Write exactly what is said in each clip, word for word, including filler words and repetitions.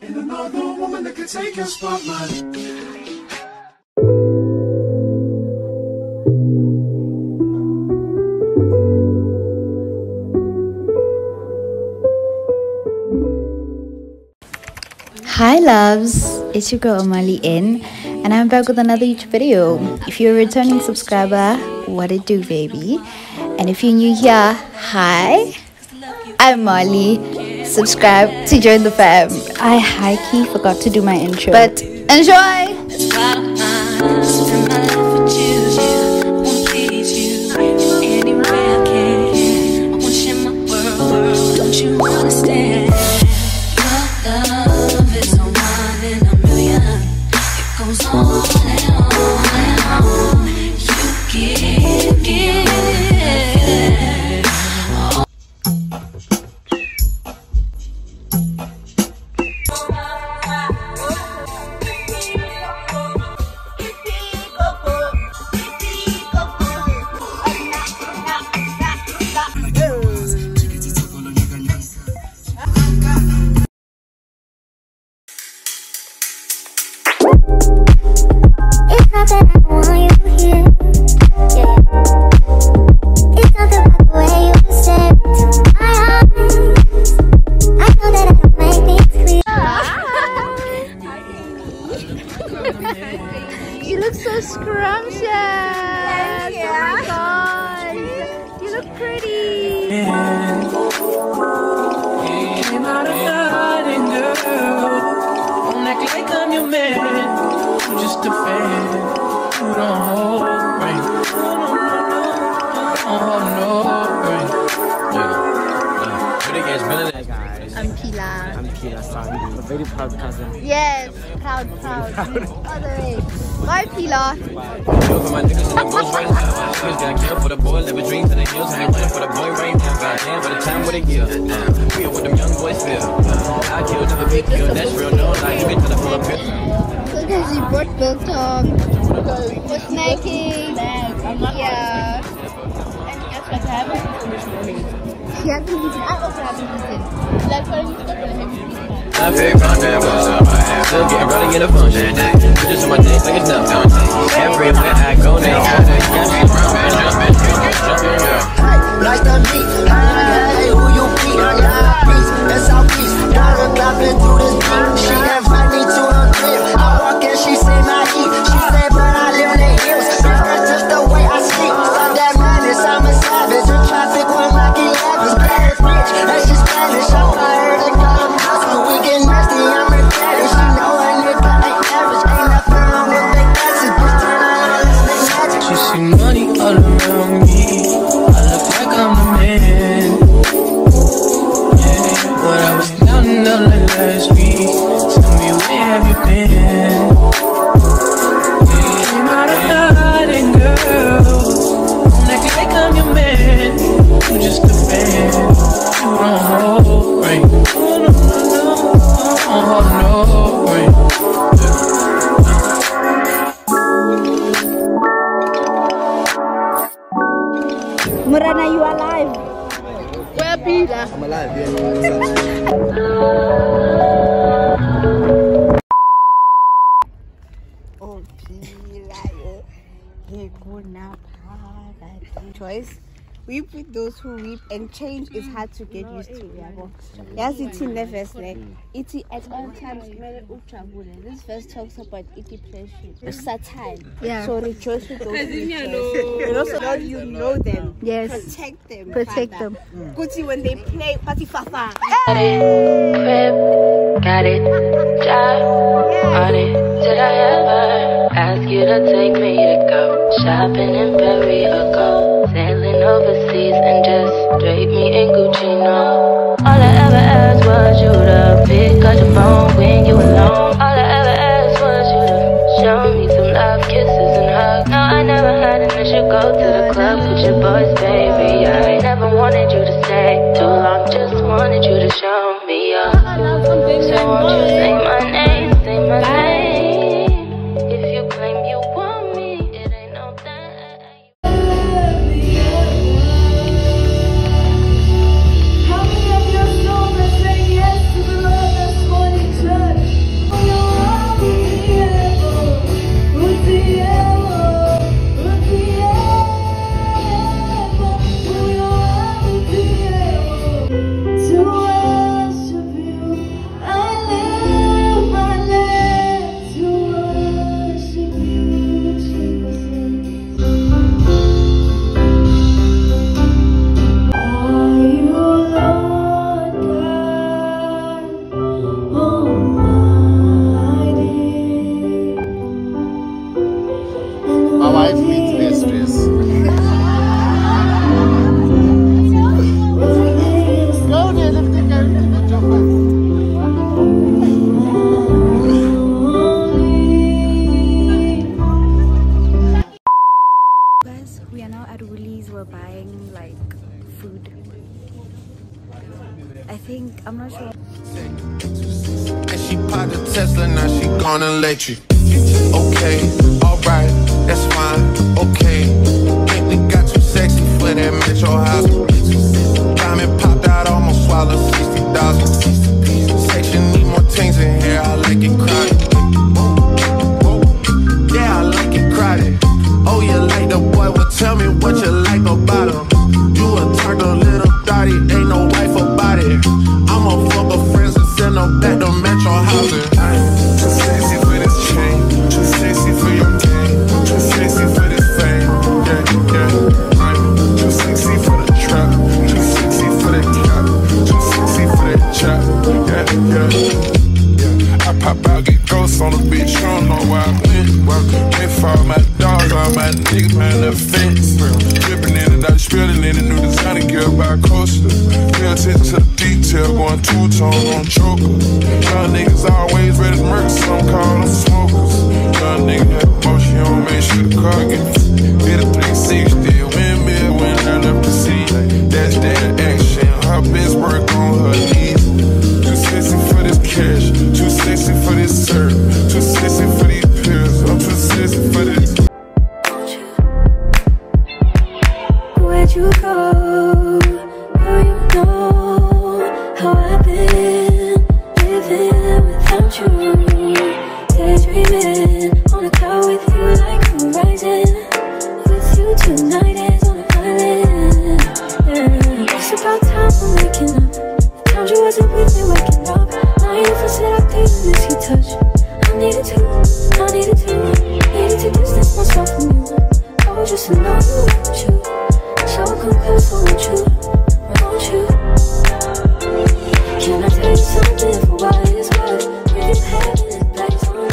Ain't another woman that can take your spotlight. Hi loves, it's your girl Amali N, and I'm back with another YouTube video. If you're a returning subscriber, what it do, baby? And if you're new here, hi, I'm Molly. Subscribe to join the fam. I high-key forgot to do my intro, but enjoy! It's not that I don't want you here, yeah. It's something about the way you stare into my eyes. I know that I don't make things clear. You look so scrumptious. Oh my god, you look pretty. Came out of hiding, girl. Don't act like I'm your man. I'm just a fan. You don't hold right. Oh no, right. I'm Pila. I'm Kira, sorry. I'm a very proud cousin. Yes, proud, proud. All the way. Bye, Pila. For my niggas in the bush right now. Got killed for the boy, living dreams in the hills. I ain't for the boy right now. Goddamn, by the time with a year. Feel what them young boys feel. I killed to the big kill. That's real, no lie. You get to the full of pill. Look at she brought milk Tom. For snacking. Yeah. And guess what happened? She hasn't eaten. I also haven't eaten. That's why you stuck with a heavy piece. I feel ground that was up my ass. Still getting running in a function. Just on my dick like it's nothing. Everywhere I go now. Jumping, jumping, jumping, yeah. Nice to meet. Hey, who you be? Peace, that's how peace. Gotta clapping through this beat. She invite me to her crib. I walk in, she say my heat. She say, but I live in the hills. That's just the way I sleep. Stop that madness, I'm a savage. In traffic when I get lavish. Bad bitch, that's just Spanish. I heard they call them hustle. We get nasty, I'm a daddy. She know a nigga ain't average. Ain't nothing wrong with big message. Just turn around, let's make magic. She see money all around me. I look like I'm the man. Yeah, when I was down in L A last week, tell me where have you been? Yeah, came out of hiding, girl. Don't act like I'm your man. I'm just a fan. You don't hold right. Oh no no no. Oh no right. Murana, you are alive. Where Peter? I'm alive, yeah. Oh, Pila, he gonna choice. Weep with those who weep, and change is hard to get used to. Yes, it's in the verse. It's at all times. This verse talks about depression, Satan. Yeah. So rejoice with those who rejoice. And also, God, you know them. Yes. Protect them. Protect them. Gucci when they play party fafa. Got it, crib, got it, job, on it. Did I ever ask you to take me to go shopping in Paris or go sailing overseas and just drape me in Gucci? No. All I ever asked was you to pick up the phone when you alone. All I ever asked was you to show me some love, kisses and hugs. No, I never had an issue. Go to the club with your boys, baby. I never wanted you to stay too long. Just wanted you to show me up. So won't you say my name, say my name. If you claim you want me, it ain't no thing. How many of your souls are saying yes to the Lord that's going to church? popped the Tesla, now she gone electric. Okay, alright, that's fine, okay. Think we got too sexy for that metro house. Diamond popped out, almost swallowed sixty thousand. Section need more things in here, I like it crowded. Yeah, I like it crowded. Oh, you like the boy, well tell me what you like about him. You a turtle little thotty, ain't no wife about it. I'ma fuck her friends and send them back to metro housing. Too sexy for this chain, too sexy for your game, too sexy for this fame. Yeah, yeah. I'm too sexy for the trap, too sexy for that cap, too sexy for that chop. Yeah, yeah. I pop out, get ghosts on the bitch, you don't know where I went. Went for all my dogs, all my niggas, man, the fence. Dripping in and out, spilling in the new designer gear by coaster. Pay attention to the detail, going two-tone on choker. Young niggas always ready to murder, some call them smokers. Young nigga had motion, you don't make sure the car get hit a three sixty, windmill when I left the scene. That's that action, her best work on her knees. Too sexy for this cash, too sexy for this serve, too sexy for these pills, I'm too sexy for this. Where'd you go? Now you know how I've been living without you. Daydreaming on a cloud with you like horizon. With you tonight is on an island. Yeah. It's about time for waking up. Times you wasn't with me waking up. Now you for said I didn't miss your touch. I needed to, I needed to, needed to distance myself from you. Oh, just to know you want you. So come close, I want you, I want you. Can I tell you something for what it's worth? We can have it place on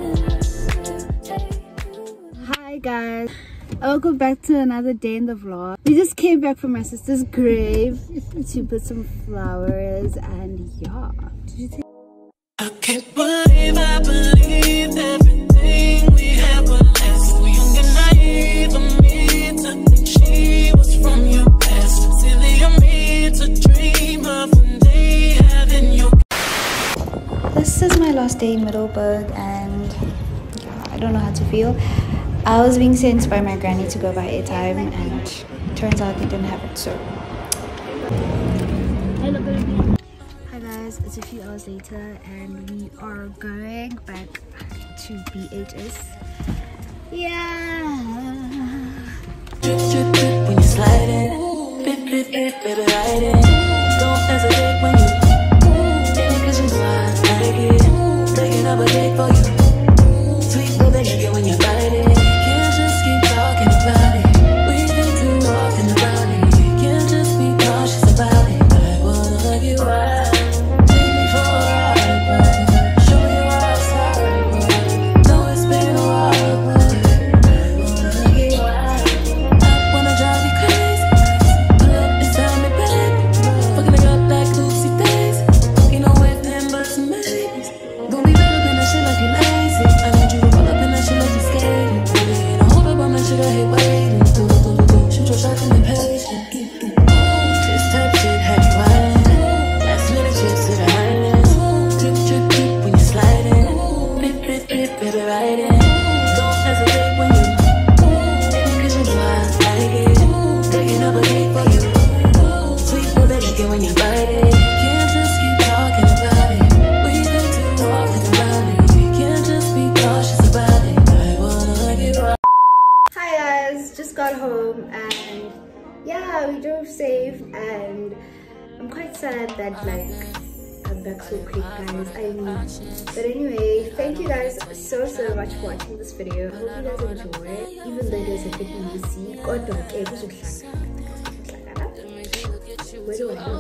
nothing. Hi guys, welcome back to another day in the vlog. We just came back from my sister's grave to put some flowers and yeah. Did you take? I can't believe I believed everything we had was less. So young and naive of me to think she was from your past. Silly of me to dream of one day having your. This is my last day in Middleburg and yeah, I don't know how to feel. I was being sent by my granny to go buy airtime and turns out they didn't have it, so. Hi guys, it's a few hours later and we are going back to B H S. Yeah. Drip, drip, drip when you slide it. Drip, drip, drip, baby, ride it. Don't hesitate when you take it, cause you know I like it. Taking up a date for you. Sweet baby, nigga, when you bite it. Can't just keep talking about it. We think too often about it. Can't just be cautious about it. I wanna hug you right. Take me for a ride, boy. Show you outside, boy. Know it's been a while, boy. I wanna hug you right. I wanna drive you crazy. Pull up beside me, baby. Fucking it up like Lucy Daisy. Ain't no way nothing but some babies. Don't be developing that shit like you lazy. I need you to roll up in that shit like you skating. Ain't no hold up on that shit, I hate waiting. Do, do, do, do. Shoot your shot and be patient. This type shit have you wildin'. Last minute trips to the island. Drip, drip, drip when you sliding. Drip, drip, drip, baby, riding. Don't hesitate when you cause you know I like it. Taking up a date for you. Sweet baby, like it when you bite it. Can't just keep talking about it. We think too often about it. Can't just be cautious about it. I wanna hug you right. Hi guys, just got home and yeah, we drove safe and I'm quite sad that like I'm back so quick guys. I mean, but anyway, thank you guys so so much for watching this video. I hope you guys enjoy it, even though there's a bit messy. God don't care, where do I go?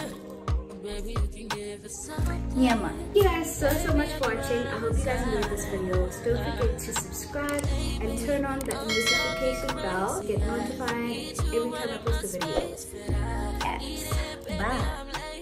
Yeah man. Thank you guys so so much for watching. I hope you guys enjoyed this video. So don't forget to subscribe and turn on the notification bell to get notified every time I post a video. Yes. Bye.